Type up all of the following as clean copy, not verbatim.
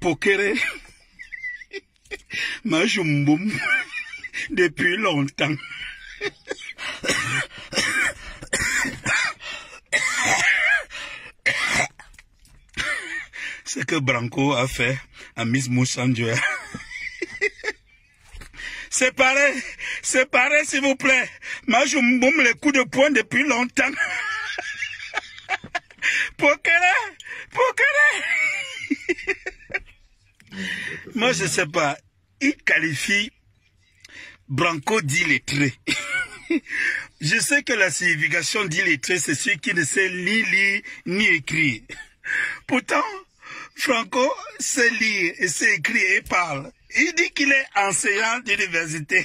Pokere m'a jumboum depuis longtemps. Ce que Branco a fait à Miss Moussanjoya. Séparez, s'il vous plaît. Moi, je m'boum les coups de poing depuis longtemps. Pokere. Moi, je sais pas. Il qualifie Branco d'illettré. Je sais que la signification d'illettré, c'est celui qui ne sait ni lire ni écrire. Pourtant, Franco sait lire et sait écrire et parle. Il dit qu'il est enseignant d'université.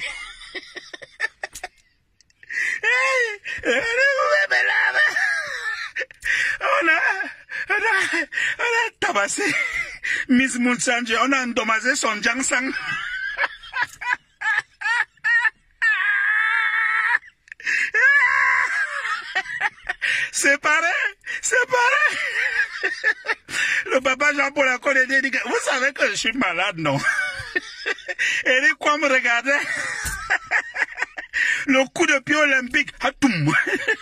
On a tabassé Miss Moussanjoya, on a endommagé son Jangsang. C'est pareil. Le papa Jean-Paul a dit, vous savez que je suis malade, non? Et il quoi me regarder? Le coup de pied olympique, hatoum.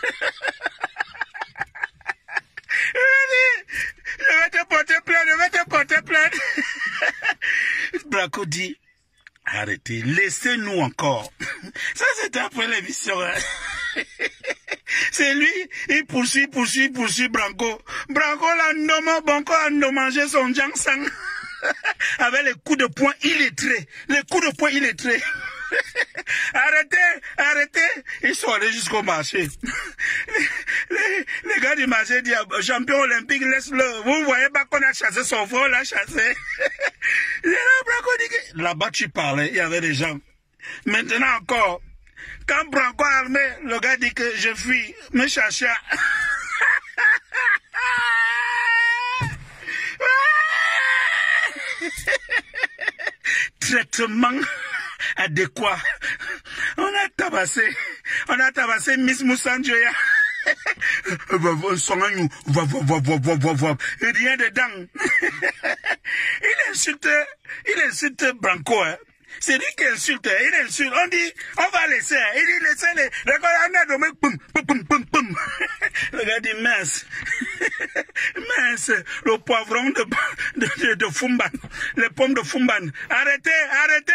Je vais te porter plainte. Branco dit, arrêtez, laissez-nous encore. Ça, c'était après l'émission. Hein. C'est lui, il poursuit Branco. Branco l'a endommagé son Jangsang. Avec les coups de poing illettrés. Arrêtez. Ils sont allés jusqu'au marché. Les gars du marché disent, champion olympique, laisse-le. Vous voyez pas qu'on a chassé son frère, on l'a chassé. Là-bas, tu parlais, il y avait des gens. Maintenant encore, quand Branco a armé, le gars dit que je fuis, me chercher. Traitement adéquat. On a tabassé Miss Moussanjoya. Rien dedans. Il insulte Branco. Hein. C'est lui qui insulte, il insulte. On dit, on va laisser. Il dit, laissez les. On a nommé, poum. Le gars dit, mince, le poivron de Fumban, les pommes de Fumban. Arrêtez.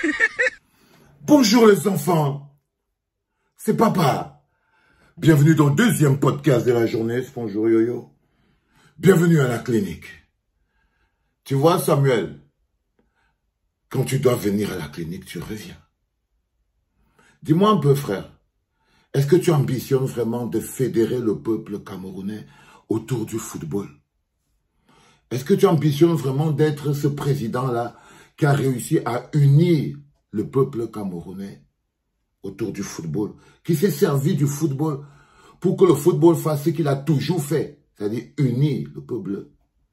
Bonjour les enfants, c'est papa. Bienvenue dans le deuxième podcast de la journée. Bonjour Yo-Yo. Bienvenue à la clinique. Tu vois Samuel, quand tu dois venir à la clinique, tu reviens. Dis-moi un peu frère, est-ce que tu ambitionnes vraiment de fédérer le peuple camerounais autour du football? Est-ce que tu ambitionnes vraiment d'être ce président-là qui a réussi à unir le peuple camerounais autour du football, qui s'est servi du football pour que le football fasse ce qu'il a toujours fait, c'est-à-dire unir le peuple?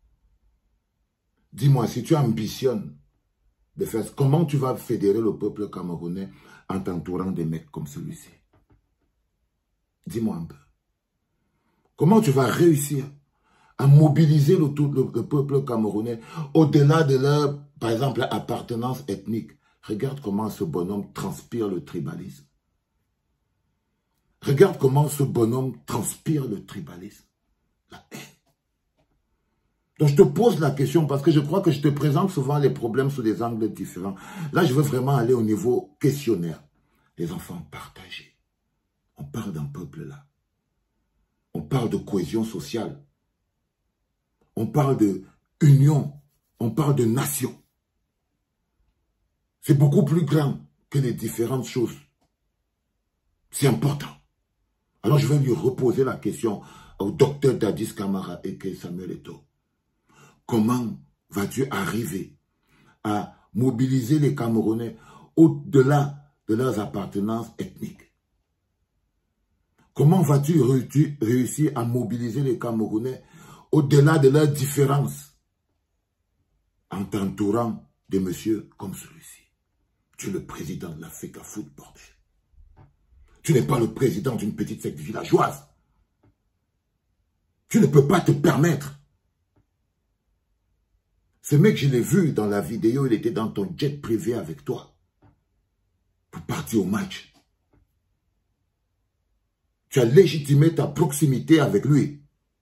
Dis-moi, si tu ambitionnes de faire, comment tu vas fédérer le peuple camerounais en t'entourant des mecs comme celui-ci? Dis-moi un peu. Comment tu vas réussir à mobiliser le peuple camerounais au-delà de leur, par exemple, appartenance ethnique? Regarde comment ce bonhomme transpire le tribalisme. Regarde comment ce bonhomme transpire le tribalisme. La haine. Donc je te pose la question parce que je crois que je te présente souvent les problèmes sous des angles différents. Là, je veux vraiment aller au niveau questionnaire. Les enfants partagés. On parle d'un peuple là. On parle de cohésion sociale. On parle de union. On parle de nation. C'est beaucoup plus grand que les différentes choses. C'est important. Alors je vais lui reposer la question au docteur Dadis Camara et Samuel Eto'o. Comment vas-tu arriver à mobiliser les Camerounais au-delà de leurs appartenances ethniques? Comment vas-tu réussir à mobiliser les Camerounais au-delà de leurs différences en t'entourant de monsieur comme celui-ci? Tu es le président de l'Africa Foot, bordel. Tu n'es pas le président d'une petite secte villageoise. Tu ne peux pas te permettre. Ce mec, je l'ai vu dans la vidéo, il était dans ton jet privé avec toi. Pour partir au match. Tu as légitimé ta proximité avec lui.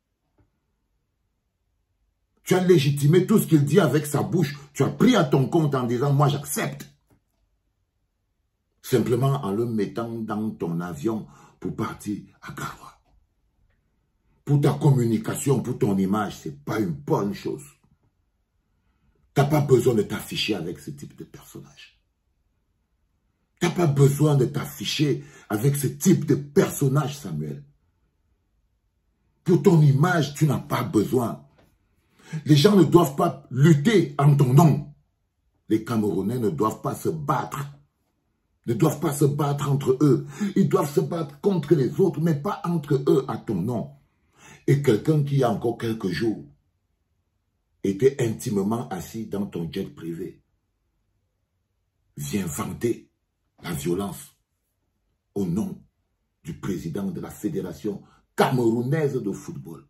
Tu as légitimé tout ce qu'il dit avec sa bouche. Tu as pris à ton compte en disant, moi j'accepte. Simplement en le mettant dans ton avion pour partir à Garoua. Pour ta communication, pour ton image, ce n'est pas une bonne chose. Tu n'as pas besoin de t'afficher avec ce type de personnage. Tu n'as pas besoin de t'afficher avec ce type de personnage, Samuel. Pour ton image, tu n'as pas besoin. Les gens ne doivent pas lutter en ton nom. Les Camerounais ne doivent pas se battre. Ne doivent pas se battre entre eux. Ils doivent se battre contre les autres, mais pas entre eux à ton nom. Et quelqu'un qui, il y a encore quelques jours, était intimement assis dans ton jet privé, vient vanter la violence au nom du président de la Fédération camerounaise de football.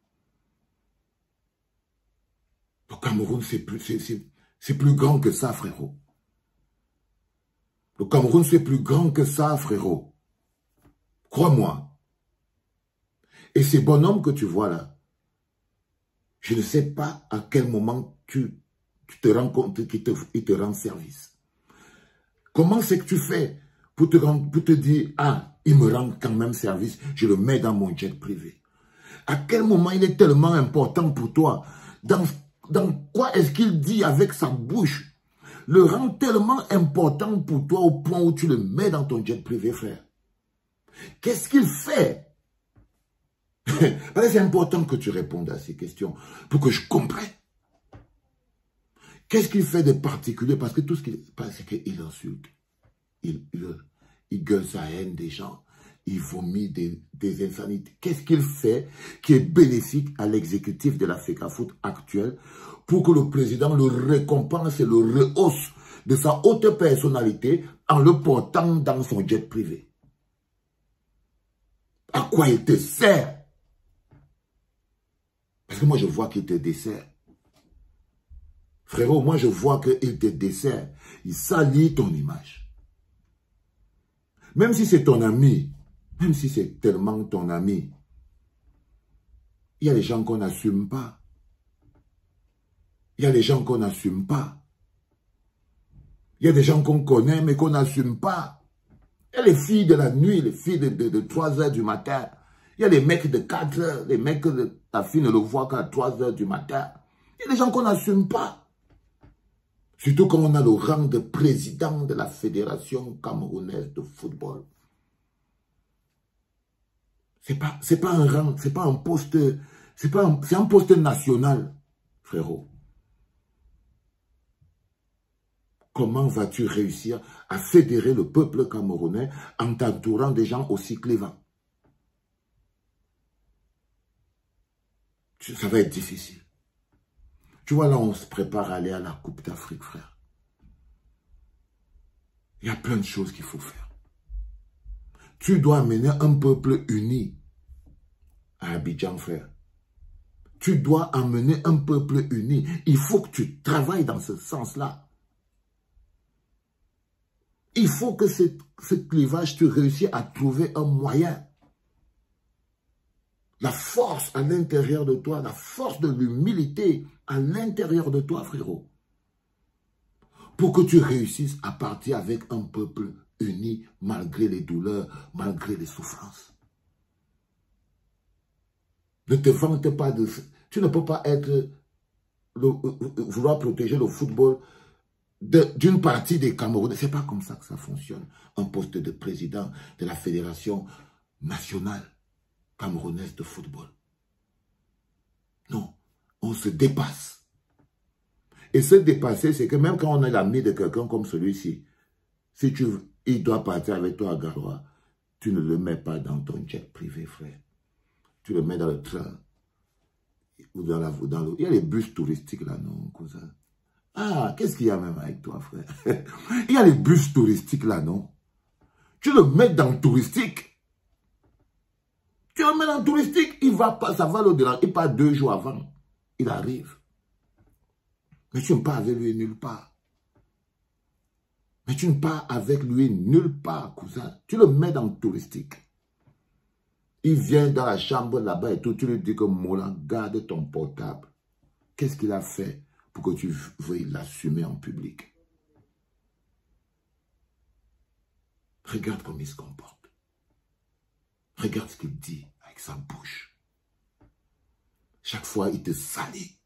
Le Cameroun, c'est plus grand que ça, frérot. Le Cameroun, c'est plus grand que ça, frérot. Crois-moi. Et ces bonhommes que tu vois là, je ne sais pas à quel moment tu te rends compte qu'ils te rendent service. Comment c'est que tu fais pour te dire, ah, il me rend quand même service, je le mets dans mon jet privé. À quel moment il est tellement important pour toi? Dans quoi est-ce qu'il dit avec sa bouche le rend tellement important pour toi au point où tu le mets dans ton jet privé, frère? Qu'est-ce qu'il fait? C'est important que tu répondes à ces questions pour que je comprenne. Qu'est-ce qu'il fait de particulier? Parce que tout ce qu'il fait, c'est qu'il insulte. Il gueule sa haine des gens. Il vomit des insanités. Qu'est-ce qu'il fait qui est bénéfique à l'exécutif de la FECAFOOT actuelle pour que le président le récompense et le rehausse de sa haute personnalité en le portant dans son jet privé? À quoi il te sert? Parce que moi, je vois qu'il te dessert. Frérot, moi, je vois qu'il te dessert. Il salit ton image. Même si c'est ton ami, même si c'est tellement ton ami, il y a des gens qu'on n'assume pas. Il y a des gens qu'on n'assume pas. Il y a des gens qu'on connaît, mais qu'on n'assume pas. Il y a les filles de la nuit, les filles de 3 heures du matin. Il y a les mecs de 4 heures, les mecs de ta fille ne le voient qu'à 3 heures du matin. Il y a des gens qu'on n'assume pas. Surtout quand on a le rang de président de la Fédération camerounaise de football. C'est pas un rang, c'est pas un poste, c'est un poste national, frérot. Comment vas-tu réussir à fédérer le peuple camerounais en t'entourant des gens aussi clivants? Ça va être difficile. Tu vois, là, on se prépare à aller à la Coupe d'Afrique, frère. Il y a plein de choses qu'il faut faire. Tu dois amener un peuple uni à Abidjan, frère. Tu dois amener un peuple uni. Il faut que tu travailles dans ce sens-là. Il faut que ce clivage, tu réussisses à trouver un moyen. La force à l'intérieur de toi, la force de l'humilité à l'intérieur de toi, frérot. Pour que tu réussisses à partir avec un peuple uni malgré les douleurs, malgré les souffrances. Ne te vante pas de... Tu ne peux pas vouloir protéger le football d'une partie des Camerounais. Ce n'est pas comme ça que ça fonctionne. Un poste de président de la Fédération nationale camerounaise de football. Non, on se dépasse. Et se dépasser, c'est que même quand on est l'ami de quelqu'un comme celui-ci, si il doit partir avec toi à Garoua, tu ne le mets pas dans ton jet privé, frère. Tu le mets dans le train. Ou il y a les bus touristiques là, non, cousin? Ah, qu'est-ce qu'il y a même avec toi, frère? Il y a les bus touristiques là, non? Tu le mets dans le touristique. Tu le mets dans le touristique, il va pas, ça va l'au-delà. Il part 2 jours avant. Il arrive. Mais tu ne pars avec lui nulle part. Mais tu ne pars avec lui nulle part, cousin. Tu le mets dans le touristique. Il vient dans la chambre là-bas et tout. Tu lui dis que Mola, garde ton portable. Qu'est-ce qu'il a fait pour que tu veuilles l'assumer en public? Regarde comment il se comporte. Regarde ce qu'il dit avec sa bouche. Chaque fois, il te salit.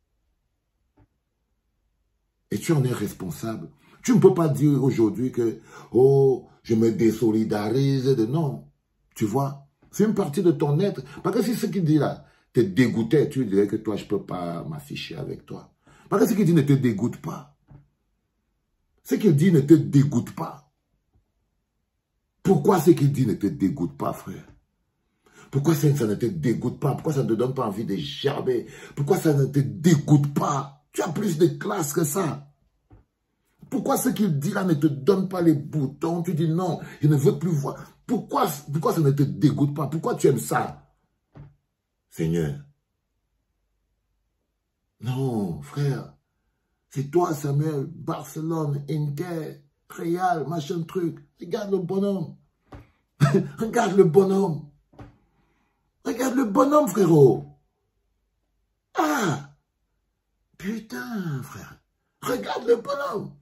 Et tu en es responsable. Tu ne peux pas dire aujourd'hui que, oh, je me désolidarise de non. Tu vois, c'est une partie de ton être. Parce que si ce qu'il dit là te dégoûtait, tu dirais que toi, je ne peux pas m'afficher avec toi. Parce que ce qu'il dit ne te dégoûte pas. Ce qu'il dit ne te dégoûte pas. Pourquoi ce qu'il dit ne te dégoûte pas, frère? Pourquoi ça ne te dégoûte pas? Pourquoi ça ne te donne pas envie de gerber? Pourquoi ça ne te dégoûte pas? Tu as plus de classe que ça. Pourquoi ce qu'il dit là ne te donne pas les boutons? Tu dis non, je ne veux plus voir. Pourquoi ça ne te dégoûte pas? Pourquoi tu aimes ça? Seigneur. Non, frère. C'est toi, Samuel, Barcelone, Inter, Real, machin truc. Regarde le bonhomme. Regarde le bonhomme. Regarde le bonhomme, frérot. Ah! Putain, frère. Regarde le bonhomme.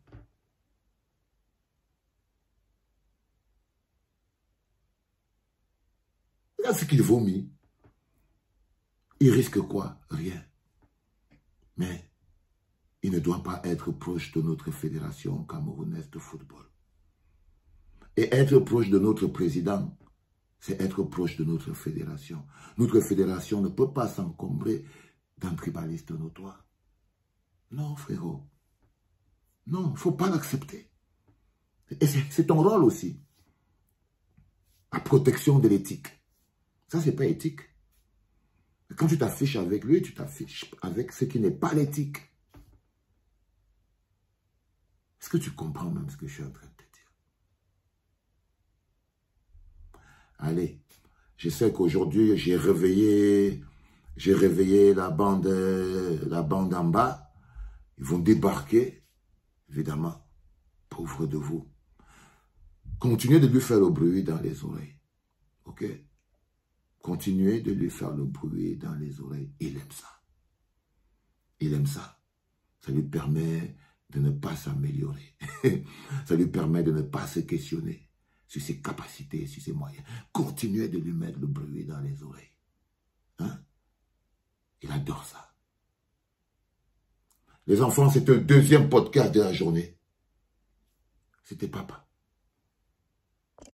Regarde ce qu'il vomit. Il risque quoi? Rien. Mais il ne doit pas être proche de notre fédération camerounaise de football. Et être proche de notre président, c'est être proche de notre fédération. Notre fédération ne peut pas s'encombrer d'un tribaliste notoire. Non, frérot. Non, il ne faut pas l'accepter. Et c'est ton rôle aussi. La protection de l'éthique. Ça, c'est pas éthique. Quand tu t'affiches avec lui, tu t'affiches avec ce qui n'est pas l'éthique. Est-ce que tu comprends même ce que je suis en train de te dire? Allez, je sais qu'aujourd'hui, j'ai réveillé la bande en bas. Ils vont débarquer, évidemment, pauvre de vous. Continuez de lui faire le bruit dans les oreilles. Ok? Continuez de lui faire le bruit dans les oreilles. Il aime ça. Il aime ça. Ça lui permet de ne pas s'améliorer. Ça lui permet de ne pas se questionner sur ses capacités, sur ses moyens. Continuez de lui mettre le bruit dans les oreilles. Hein? Il adore ça. Les enfants, c'était le deuxième podcast de la journée. C'était papa.